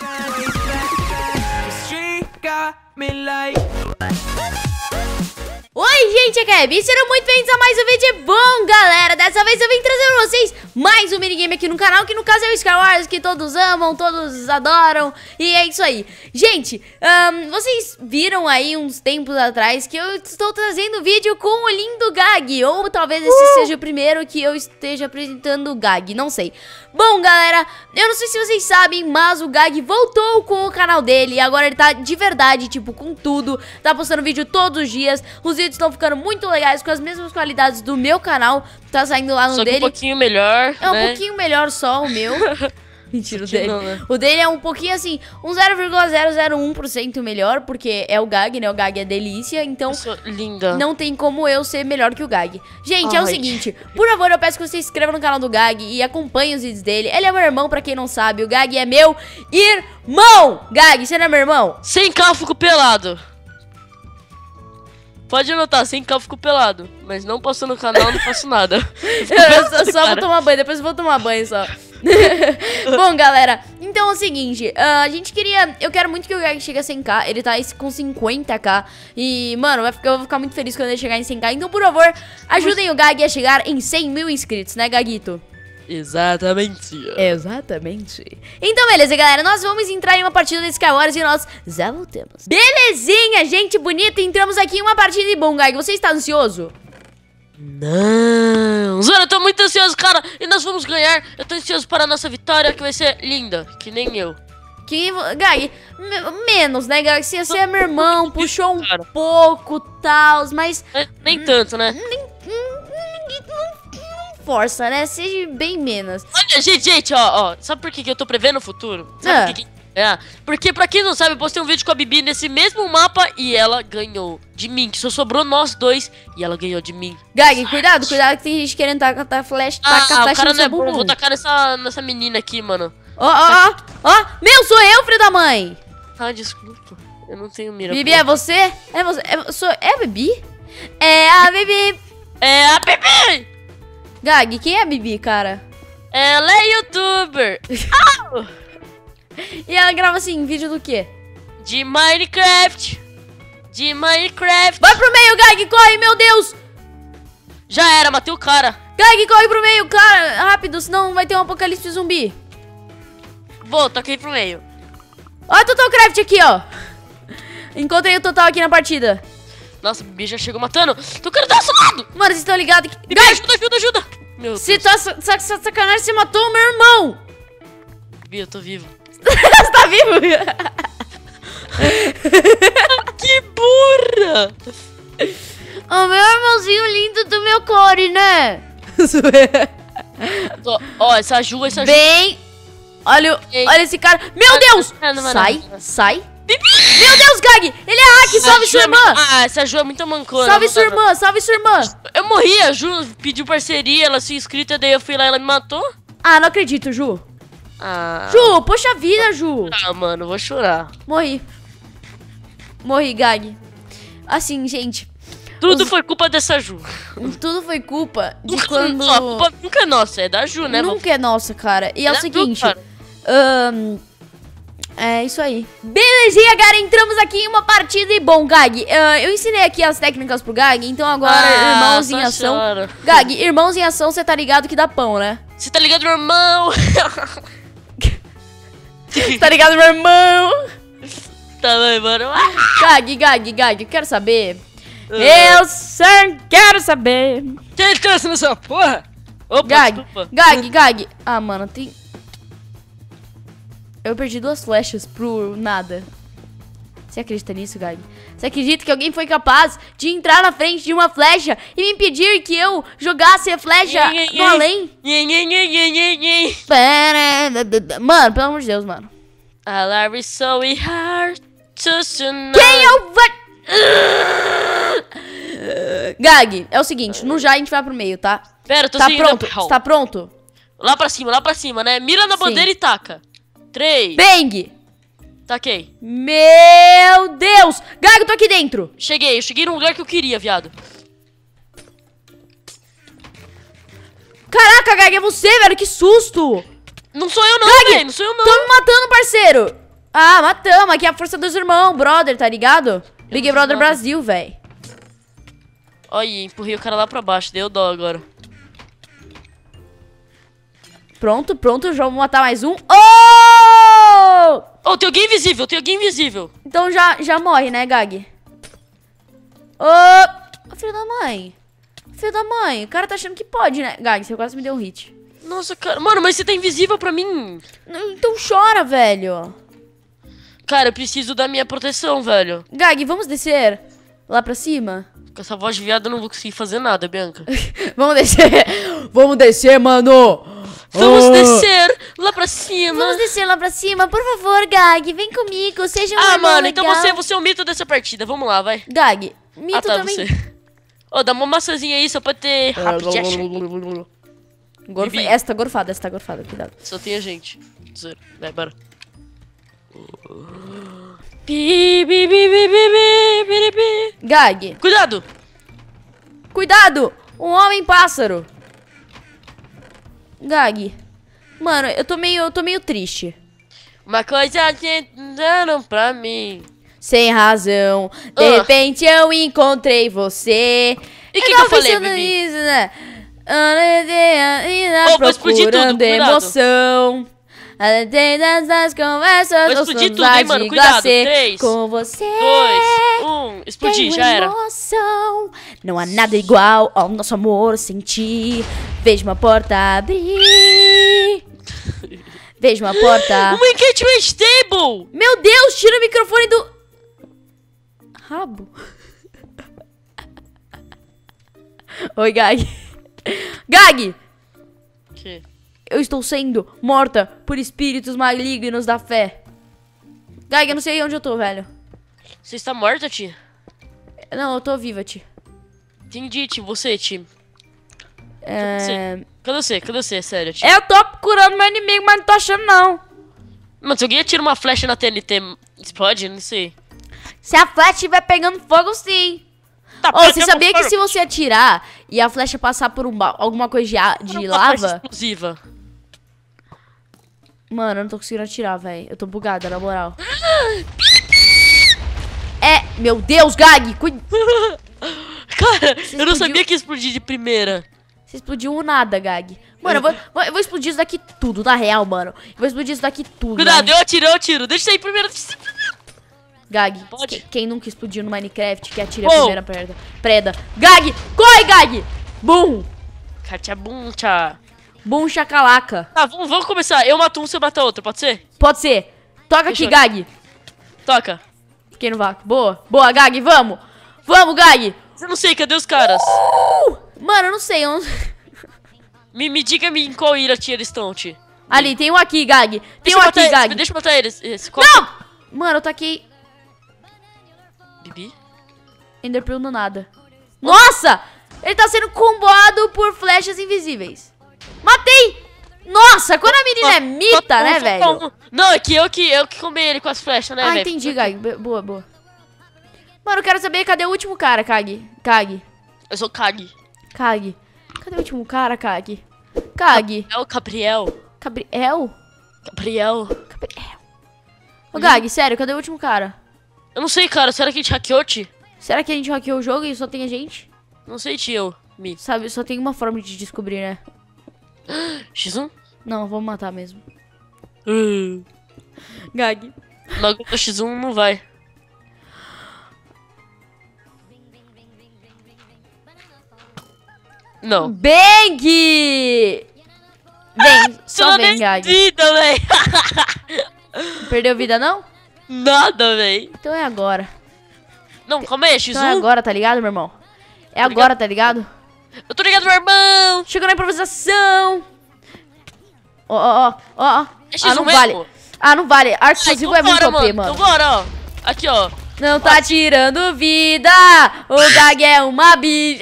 Oi, gente, aqui é a Abby, sejam muito bem-vindos a mais um vídeo. Bom, galera, dessa vez eu vim trazer pra vocês mais um minigame aqui no canal, que no caso é o Sky Wars, que todos amam, todos adoram, e é isso aí. Gente, vocês viram aí uns tempos atrás que eu estou trazendo vídeo com o lindo Gag, ou talvez esse seja o primeiro que eu esteja apresentando o Gag, não sei. Bom, galera, eu não sei se vocês sabem, mas o Gag voltou com o canal dele, e agora ele tá de verdade, tipo, com tudo, tá postando vídeo todos os dias, os vídeos estão ficando muito legais, com as mesmas qualidades do meu canal, tá saindo lá no só dele. Um pouquinho melhor, é um pouquinho melhor só o meu. Mentira, o dele. Não, né? O dele é um pouquinho assim, um 0,001% melhor, porque é o Gag, né? O Gag é delícia, então linda. Não tem como eu ser melhor que o Gag. Gente, é o seguinte, por favor, eu peço que você se inscreva no canal do Gag e acompanhe os vídeos dele. Ele é meu irmão, pra quem não sabe, o Gag é meu irmão. Gag, você não é meu irmão? 100k eu fico pelado. Pode anotar, 100k eu fico pelado. Mas não posto no canal, não faço nada. Eu só vou tomar banho, depois eu vou tomar banho só. Bom, galera, então é o seguinte, a gente queria... Eu quero muito que o Gag chegue a 100k. Ele tá com 50k. E, mano, eu vou ficar muito feliz quando ele chegar em 100k. Então, por favor, ajudem o Gag a chegar em 100 mil inscritos, né, Gagito? Exatamente. Exatamente. Então, beleza, galera, nós vamos entrar em uma partida de Sky Wars e nós já voltamos. Belezinha, gente bonita, entramos aqui em uma partida de bom, Gag. Você está ansioso? Não, Zona, eu tô muito ansioso, cara. E nós vamos ganhar. Eu tô ansioso para a nossa vitória, que vai ser linda. Que nem eu. Gag, menos, né, Gag? Você é meu irmão, puxou um pouco, tal, mas... Nem tanto, né? Força, né? Seja bem menos. Olha, gente, ó. Sabe por que eu tô prevendo o futuro? Sabe por que porque, pra quem não sabe, eu postei um vídeo com a Bibi nesse mesmo mapa e ela ganhou de mim, que só sobrou nós dois e ela ganhou de mim. Gag, cuidado que tem gente querendo tacar flash, tacar flash no seu bumbum. Vou tacar nessa menina aqui, mano. Ó, meu, sou eu, filho da mãe. Ah, desculpa, eu não tenho mira. Bibi, é você? É você? É a Bibi? É a Bibi. É a Bibi! Gag, quem é a Bibi, cara? Ela é youtuber. E ela grava assim, vídeo do quê? De Minecraft. Vai pro meio, Gag, corre, meu Deus. Já era, matei o cara. Gag, corre pro meio, cara, rápido, senão vai ter um apocalipse zumbi. Vou, toquei pro meio. Ó, Total Craft aqui, ó. Encontrei o Total aqui na partida. Nossa, o bicho já chegou matando. Tô querendo dar lado. Mano, vocês estão ligados que... Gag, ajuda. Meu Deus. Você tá sacanagem, você matou o meu irmão. Bi, eu tô vivo. Você tá vivo? Que burra. O meu irmãozinho lindo do meu core, né? Ó, essa Ju. Bem... Olha esse cara. Meu Deus! Sai. Meu Deus, Gag! Ele é hack, salve sua irmã! Essa Ju é muito mancona. Salve sua irmã! Eu morri, a Ju pediu parceria, ela se inscrita, daí eu fui lá e ela me matou. Ah, não acredito, Ju. Ju, poxa vida, Ju. Ah, mano, vou chorar. Morri, Gag. Assim, gente. Tudo foi culpa dessa Ju. Tudo foi culpa de quando... A culpa nunca é nossa, é da Ju, né? Nunca é nossa, cara. E é o seguinte... É isso aí. Belezinha, galera, entramos aqui em uma partida e bom, Gag, eu ensinei aqui as técnicas pro Gag, então agora, irmãos em ação. Gag, irmãos em ação, você tá ligado que dá pão, né? Você tá ligado, meu irmão? Você tá ligado, meu irmão? Tá bem, mano. Gag, eu quero saber. Eu só quero saber. Quem tá nessa porra? Opa, Gag. Ah, mano, tem... Eu perdi 2 flechas pro nada. Você acredita nisso, Gag? Você acredita que alguém foi capaz de entrar na frente de uma flecha e me impedir que eu jogasse a flecha no além? Mano, pelo amor de Deus, mano. I love you so hard to know. Quem é o... Gag, é o seguinte, no já a gente vai pro meio, tá? Pera, eu tô seguindo. Pronto? Você tá pronto? Lá pra cima, né? Mira na bandeira e taca. 3. Bang! Taquei. Meu Deus! Gag, eu tô aqui dentro. Eu cheguei no lugar que eu queria, viado. Caraca, Gag, é você, velho, que susto! Não sou eu não, velho, não sou eu não. Tô me matando, parceiro. Ah, matamos. Aqui é a força dos irmãos, brother, tá ligado? Big Brother Brasil, velho. Olha, empurrei o cara lá pra baixo. Deu dó agora. Pronto, já vou matar mais um. Oh! Oh, tem alguém invisível, tem alguém invisível. Então já morre, né, Gag? Ô, filho da mãe. Filho da mãe. O cara tá achando que pode, né? Gag, você quase me deu um hit. Nossa, cara. Mano, mas você tá invisível pra mim. Então chora, velho. Cara, eu preciso da minha proteção, velho. Gag, vamos descer lá pra cima? Com essa voz de viado eu não vou conseguir fazer nada, Bianca. Vamos descer. Vamos descer, mano. Vamos descer lá pra cima. Vamos descer lá pra cima. Por favor, Gag, vem comigo. Seja um irmão mano, legal. então você é o mito dessa partida. Vamos lá, vai. Gag, mito tá, também. você. Ô, dá uma maçãzinha aí só pra ter rápido. Essa tá gorfada, cuidado. Só tem a gente. Zero. Vai, bora. Bi, bi, bi, bi, bi, bi, bi. Gag, Cuidado! cuidado! Um homem-pássaro. Gag. Mano, eu tô meio triste. Uma coisa que deram pra mim. Sem razão. De repente eu encontrei você. E o que eu falei, Bibi? Nisso, né? Vou explodir tudo, procurando cuidado. emoção. Das conversas, Vou explodir tudo, hein, mano, cuidado. 3, com você. 2, 1, explodir, Tenho já era. emoção. Não há nada igual ao nosso amor sentir. Vejo uma porta abrir. Vejo uma porta. Uma engagement table! Meu Deus, tira o microfone do rabo. Oi, Gag. Gag! Que? Eu estou sendo morta por espíritos malignos da fé. Gag, eu não sei onde eu tô, velho. Você está morta, tia? Não, eu tô viva, Ti. Entendi, Tim. Você, Tim. É... Cadê você? Sério, Tim. Eu tô procurando meu inimigo, mas não tô achando, não. Mano, se alguém atira uma flecha na TNT, explode? Não sei. Se a flecha estiver pegando fogo, sim. Tá, Ô, você sabia que se você atirar e a flecha passar por alguma coisa de lava... explosiva. Mano, eu não tô conseguindo atirar, velho. Eu tô bugada, na moral. Meu Deus, Gag! Cara, Você eu não explodiu. sabia que ia explodir de primeira. Você explodiu um nada, Gag. Mano, eu vou explodir isso daqui tudo, na real, mano. Eu vou explodir isso daqui tudo. Cuidado, né? eu atiro. Deixa eu ir primeiro. Gag, Pode? quem nunca explodiu no Minecraft, que atira a primeira preda. Gag, corre, Gag! Bum! Catiabuncha. Bum, chacalaca. Tá, vamos começar. Eu mato um, você mata outro, pode ser? Pode ser. Toca aqui, Gag. Toca. Fiquei no vácuo. Boa, Gag, vamos. Vamos, Gag. Eu não sei, cadê os caras? Mano, eu não sei. Me diga-me em qual ilha eles estão, Ti. Ali, tem um aqui, Gag. Tem Deixa um eu aqui, matar Gag. eles, deixa eu matar eles. Esse, Não! Mano, eu taquei Bibi? Enderpearl no nada. Nossa! Ele tá sendo comboado por flechas invisíveis. Matei! Nossa, quando a menina é mita, né, velho? Não, é que eu que comi ele com as flechas, né, velho? Ah, entendi, Gag. Boa. Mano, eu quero saber cadê o último cara, Kag. Eu sou Kag. Cadê o último cara, Kag? Kag. É o Gabriel. Gabriel. Ô, Gag, sério, cadê o último cara? Eu não sei, cara. Será que a gente hackeou, Ti? Será que a gente hackeou o jogo e só tem a gente? Não sei, tio. Mi. Sabe, só tem uma forma de descobrir, né? X1? Não, vamos matar mesmo. Gag. Logo do X1 não vai. Não. Bang! Vem, só vem, Gag. Vida, véi. Perdeu vida, não? Nada, véi. Então é agora. Não, calma aí, X1. Então é agora, tá ligado, meu irmão? É agora, tá ligado? Eu tô ligado, meu irmão. Chegou na improvisação. Ó. É X1 não mesmo? vale. Não vale. Arco explosivo é muito OP, mano. Então bora, ó. Aqui, ó. Não tá tirando vida. O Gag é uma bicha.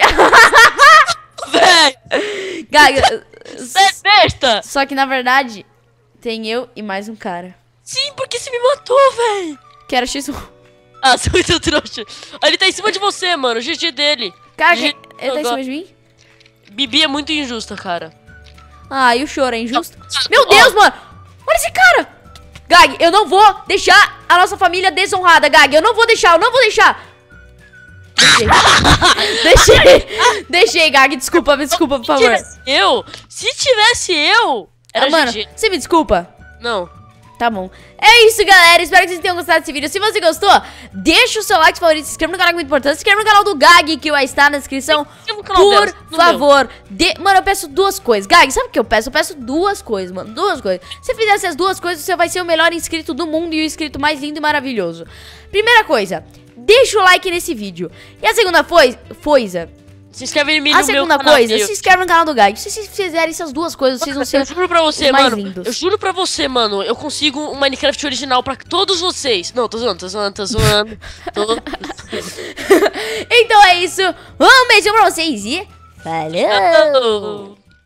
Véi. Gag. Você é besta. Só que na verdade, tem eu e mais um cara. Sim, porque você me matou, véi. Que era X1. Ah, você é muito trouxa. Ele tá em cima de você, mano. O GG dele. Cara, GG ele tá em cima de mim? Bibi é muito injusta, cara. Ah, e o choro é injusto? Meu Deus, mano! Olha esse cara! Gag, eu não vou deixar a nossa família desonrada, Gag. Eu não vou deixar, eu não vou deixar. Deixei, Gag. Desculpa, por favor. Se tivesse eu, era mano, GG. você me desculpa? Não. Tá bom. É isso, galera. Espero que vocês tenham gostado desse vídeo. Se você gostou, deixa o seu like favorito. Se inscreva no canal, que é muito importante. Se inscreva no canal do Gag, que vai estar na descrição. Por favor. Mano, eu peço duas coisas. Gag, sabe o que eu peço? Eu peço duas coisas, mano. Duas coisas. Se você fizer essas duas coisas, você vai ser o melhor inscrito do mundo e o inscrito mais lindo e maravilhoso. Primeira coisa, deixa o like nesse vídeo. E a segunda coisa... Se inscreve em mim no meu canal. A segunda coisa, se inscreve no canal do Gag. Se vocês fizerem essas duas coisas, vocês vão ser eu juro pra você, mais mano. lindos. Eu juro pra você, mano. Eu consigo um Minecraft original pra todos vocês. Não, tô zoando. Então é isso. Um beijo pra vocês e... falou!